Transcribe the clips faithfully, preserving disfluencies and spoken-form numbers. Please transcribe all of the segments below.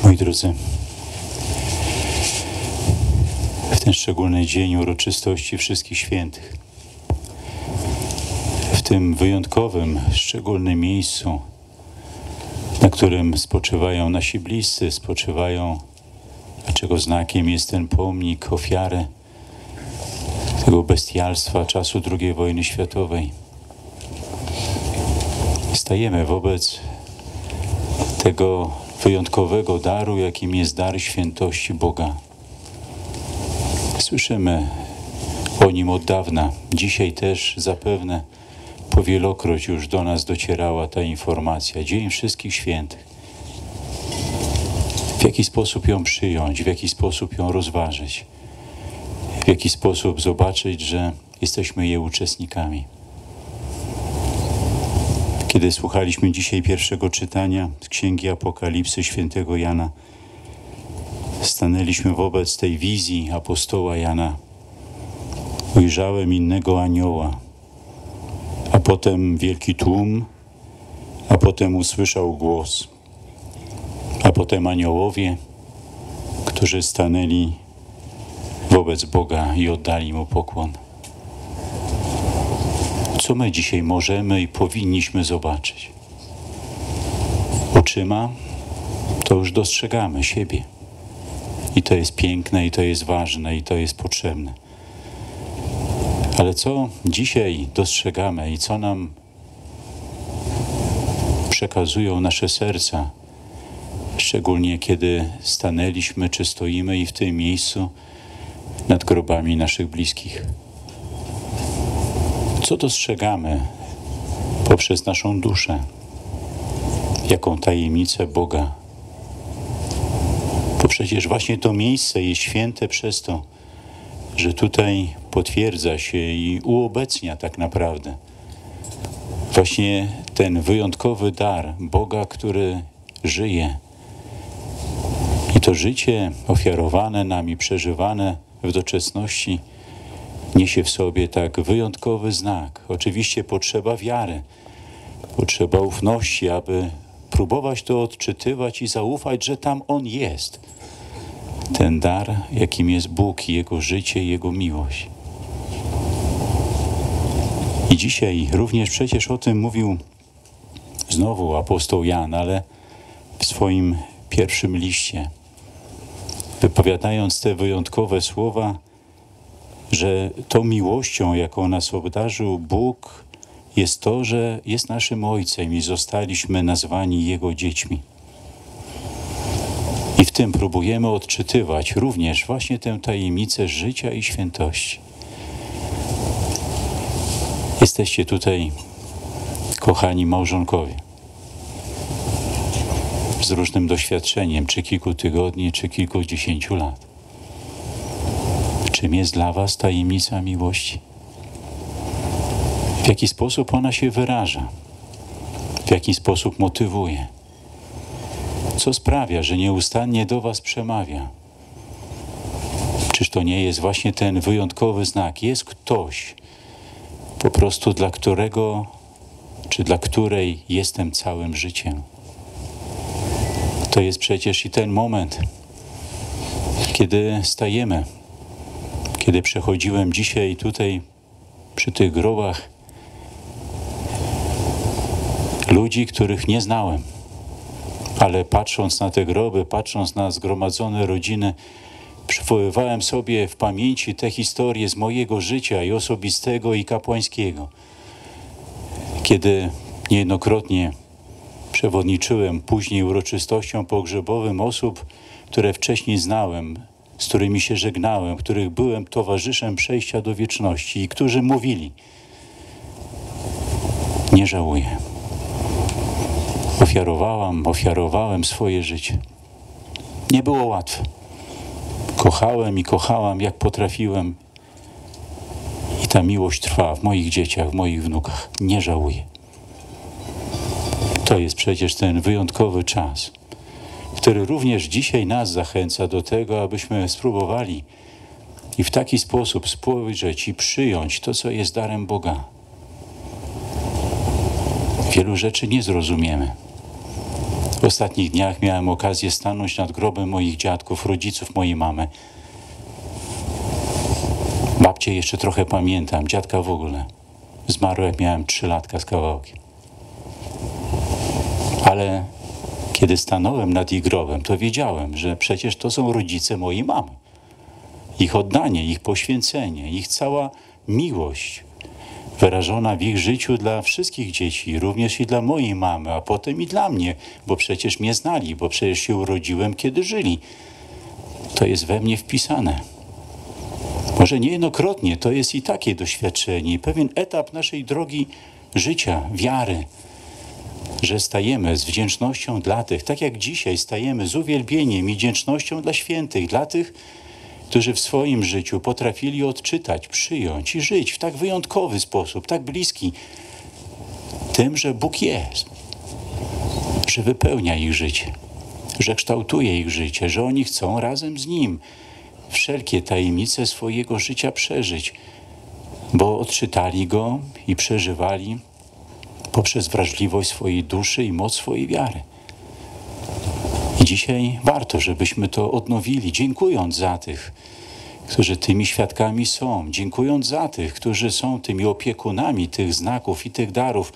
Moi drodzy, w ten szczególny dzień uroczystości Wszystkich Świętych, w tym wyjątkowym, szczególnym miejscu, na którym spoczywają nasi bliscy, spoczywają, czego znakiem jest ten pomnik ofiary tego bestialstwa czasu drugiej wojny światowej. Stajemy wobec tego wyjątkowego daru, jakim jest dar świętości Boga. Słyszymy o nim od dawna. Dzisiaj też zapewne powielokroć już do nas docierała ta informacja. Dzień Wszystkich Świętych. W jaki sposób ją przyjąć, w jaki sposób ją rozważyć, w jaki sposób zobaczyć, że jesteśmy jej uczestnikami. Kiedy słuchaliśmy dzisiaj pierwszego czytania z Księgi Apokalipsy świętego Jana, stanęliśmy wobec tej wizji apostoła Jana. Ujrzałem innego anioła, a potem wielki tłum, a potem usłyszał głos, a potem aniołowie, którzy stanęli wobec Boga i oddali Mu pokłon. Co my dzisiaj możemy i powinniśmy zobaczyć? Oczyma to już dostrzegamy siebie. I to jest piękne, i to jest ważne, i to jest potrzebne. Ale co dzisiaj dostrzegamy i co nam przekazują nasze serca, szczególnie kiedy stanęliśmy czy stoimy i w tym miejscu nad grobami naszych bliskich? Co dostrzegamy poprzez naszą duszę? Jaką tajemnicę Boga? Bo przecież właśnie to miejsce jest święte przez to, że tutaj potwierdza się i uobecnia tak naprawdę właśnie ten wyjątkowy dar Boga, który żyje. I to życie ofiarowane nam i przeżywane w doczesności niesie w sobie tak wyjątkowy znak. Oczywiście potrzeba wiary, potrzeba ufności, aby próbować to odczytywać i zaufać, że tam On jest. Ten dar, jakim jest Bóg i Jego życie, i Jego miłość. I dzisiaj również przecież o tym mówił znowu apostoł Jan, ale w swoim pierwszym liście, wypowiadając te wyjątkowe słowa, że tą miłością, jaką nas obdarzył Bóg, jest to, że jest naszym Ojcem i zostaliśmy nazwani Jego dziećmi. I w tym próbujemy odczytywać również właśnie tę tajemnicę życia i świętości. Jesteście tutaj, kochani małżonkowie, z różnym doświadczeniem, czy kilku tygodni, czy kilkudziesięciu lat. Czym jest dla was tajemnica miłości? W jaki sposób ona się wyraża? W jaki sposób motywuje? Co sprawia, że nieustannie do was przemawia? Czyż to nie jest właśnie ten wyjątkowy znak? Jest ktoś, po prostu dla którego, czy dla której jestem całym życiem. To jest przecież i ten moment, kiedy stajemy, kiedy przechodziłem dzisiaj tutaj przy tych grobach ludzi, których nie znałem. Ale patrząc na te groby, patrząc na zgromadzone rodziny, przywoływałem sobie w pamięci te historie z mojego życia i osobistego, i kapłańskiego. Kiedy niejednokrotnie przewodniczyłem później uroczystościom pogrzebowym osób, które wcześniej znałem, z którymi się żegnałem, których byłem towarzyszem przejścia do wieczności i którzy mówili: nie żałuję. Ofiarowałam, ofiarowałem swoje życie. Nie było łatwe. Kochałem i kochałam, jak potrafiłem. I ta miłość trwa w moich dzieciach, w moich wnukach. Nie żałuję. To jest przecież ten wyjątkowy czas, który również dzisiaj nas zachęca do tego, abyśmy spróbowali i w taki sposób spojrzeć i przyjąć to, co jest darem Boga. Wielu rzeczy nie zrozumiemy. W ostatnich dniach miałem okazję stanąć nad grobem moich dziadków, rodziców mojej mamy. Babcię jeszcze trochę pamiętam, dziadka w ogóle. Zmarł jak miałem trzy latka z kawałkiem. Ale kiedy stanąłem nad ich grobem, to wiedziałem, że przecież to są rodzice mojej mamy. Ich oddanie, ich poświęcenie, ich cała miłość wyrażona w ich życiu dla wszystkich dzieci, również i dla mojej mamy, a potem i dla mnie, bo przecież mnie znali, bo przecież się urodziłem, kiedy żyli. To jest we mnie wpisane. Może niejednokrotnie to jest i takie doświadczenie, pewien etap naszej drogi życia, wiary, że stajemy z wdzięcznością dla tych, tak jak dzisiaj stajemy z uwielbieniem i wdzięcznością dla świętych, dla tych, którzy w swoim życiu potrafili odczytać, przyjąć i żyć w tak wyjątkowy sposób, tak bliski tym, że Bóg jest, że wypełnia ich życie, że kształtuje ich życie, że oni chcą razem z Nim wszelkie tajemnice swojego życia przeżyć, bo odczytali Go i przeżywali poprzez wrażliwość swojej duszy i moc swojej wiary. I dzisiaj warto, żebyśmy to odnowili, dziękując za tych, którzy tymi świadkami są, dziękując za tych, którzy są tymi opiekunami tych znaków i tych darów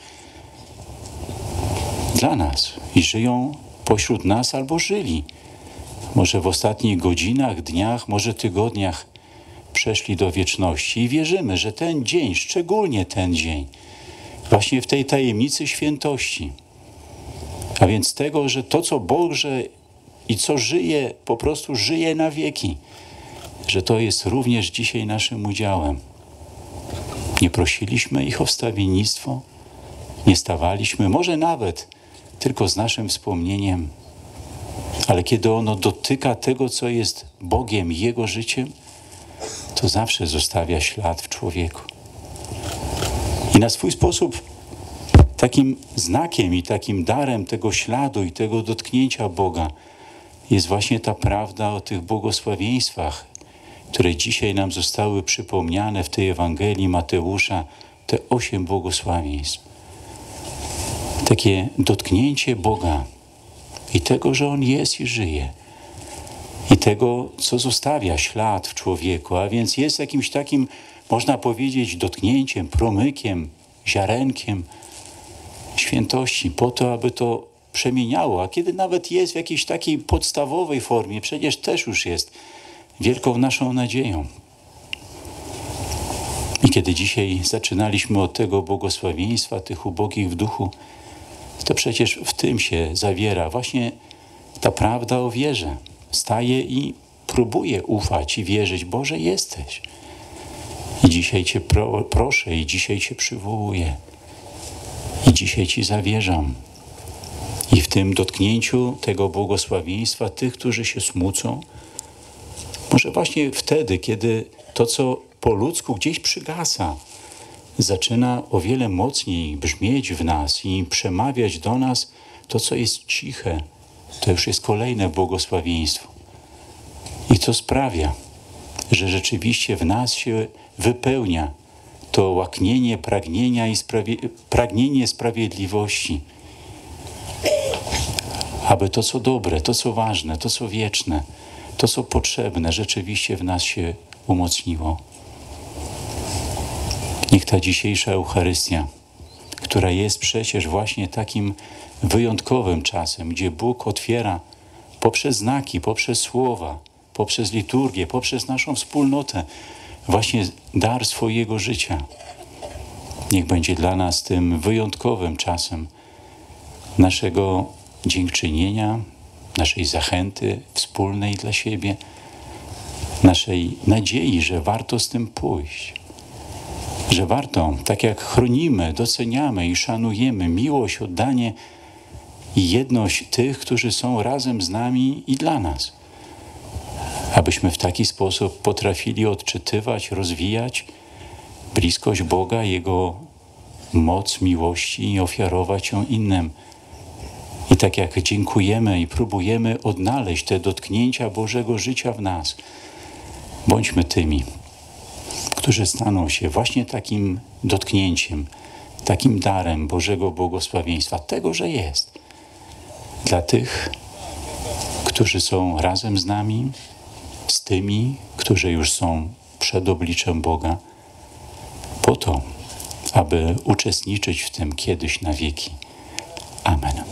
dla nas i żyją pośród nas albo żyli. Może w ostatnich godzinach, dniach, może tygodniach przeszli do wieczności i wierzymy, że ten dzień, szczególnie ten dzień, właśnie w tej tajemnicy świętości, a więc tego, że to, co Boże i co żyje, po prostu żyje na wieki, że to jest również dzisiaj naszym udziałem. Nie prosiliśmy ich o wstawiennictwo, nie stawaliśmy, może nawet tylko z naszym wspomnieniem, ale kiedy ono dotyka tego, co jest Bogiem i Jego życiem, to zawsze zostawia ślad w człowieku. I na swój sposób takim znakiem i takim darem tego śladu i tego dotknięcia Boga jest właśnie ta prawda o tych błogosławieństwach, które dzisiaj nam zostały przypomniane w tej Ewangelii Mateusza, te osiem błogosławieństw. Takie dotknięcie Boga i tego, że On jest i żyje. I tego, co zostawia ślad w człowieku, a więc jest jakimś takim, można powiedzieć, dotknięciem, promykiem, ziarenkiem świętości, po to, aby to przemieniało. A kiedy nawet jest w jakiejś takiej podstawowej formie, przecież też już jest wielką naszą nadzieją. I kiedy dzisiaj zaczynaliśmy od tego błogosławieństwa, tych ubogich w duchu, to przecież w tym się zawiera właśnie ta prawda o wierze. Staję i próbuję ufać i wierzyć, Boże, jesteś. I dzisiaj Cię pro, proszę, i dzisiaj Cię przywołuję. I dzisiaj Ci zawierzam. I w tym dotknięciu tego błogosławieństwa tych, którzy się smucą, może właśnie wtedy, kiedy to, co po ludzku gdzieś przygasa, zaczyna o wiele mocniej brzmieć w nas i przemawiać do nas to, co jest ciche, to już jest kolejne błogosławieństwo. I to sprawia, że rzeczywiście w nas się wypełnia to łaknienie pragnienia i sprawie- pragnienie sprawiedliwości, aby to, co dobre, to, co ważne, to, co wieczne, to, co potrzebne, rzeczywiście w nas się umocniło. Niech ta dzisiejsza Eucharystia, która jest przecież właśnie takim wyjątkowym czasem, gdzie Bóg otwiera poprzez znaki, poprzez słowa, poprzez liturgię, poprzez naszą wspólnotę właśnie dar swojego życia. Niech będzie dla nas tym wyjątkowym czasem naszego dziękczynienia, naszej zachęty wspólnej dla siebie, naszej nadziei, że warto z tym pójść. Że warto, tak jak chronimy, doceniamy i szanujemy miłość, oddanie i jedność tych, którzy są razem z nami i dla nas. Abyśmy w taki sposób potrafili odczytywać, rozwijać bliskość Boga, Jego moc miłości i ofiarować ją innym. I tak jak dziękujemy i próbujemy odnaleźć te dotknięcia Bożego życia w nas, bądźmy tymi, którzy staną się właśnie takim dotknięciem, takim darem Bożego błogosławieństwa, tego, że jest, dla tych, którzy są razem z nami, z tymi, którzy już są przed obliczem Boga, po to, aby uczestniczyć w tym kiedyś na wieki. Amen.